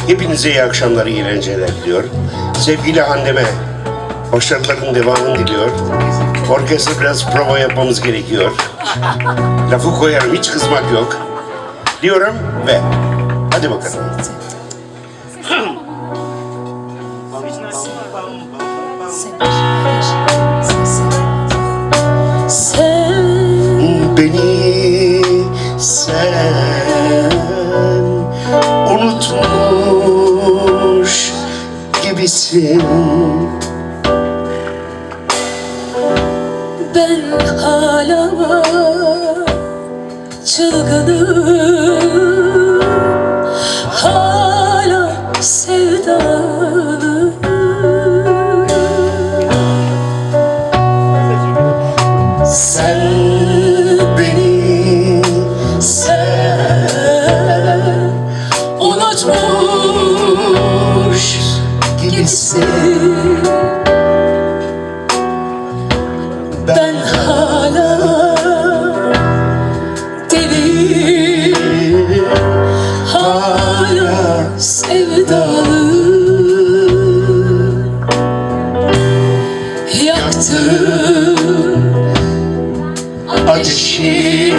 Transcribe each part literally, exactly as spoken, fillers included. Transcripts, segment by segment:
Hepinize iyi akşamlar, iyi eğlenceler diliyor. Sevgili anneme başarıların devamını diliyor. Orkestra biraz prova yapmamız gerekiyor. Lafı koyarım, hiç kızmak yok. Diyorum ve hadi bakalım. Sen beni sen unutmuş gibisin. Ben hala çılgınım, hala sevdalı. Sen beni sen unutmuş gibisin. Ben hala deli, hala sevdalı. Yaktım ateşi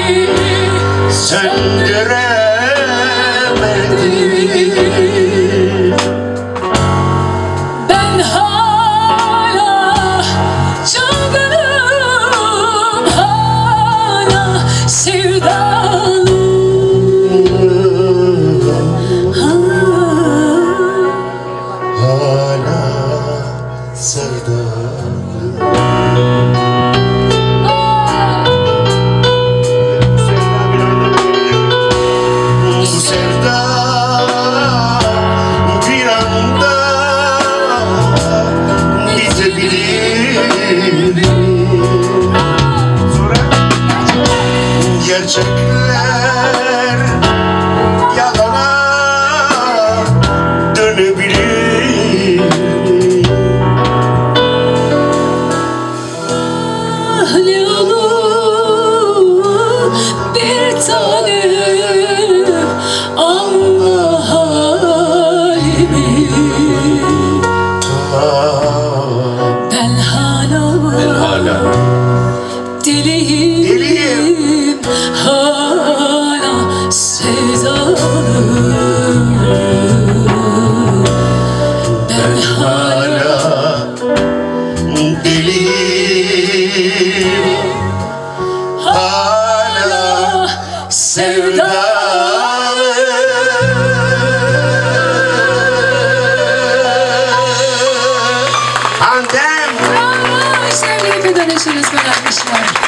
söndüremedim. Ben hala çılgınım, hala sevdalı. Hala sevdalı. Bu sevda bir anda bitebilir. Gerçekler yalana dönebilir. Ah ne olur bir tanem anla halimi. Ben hala, Ben hala deliyim, deliyim. hala sevdalı. Ben hala deliyim, hala sevdalı. Andem. Bravo, sevgili Fidan Eşiniz, böyle alkışlar.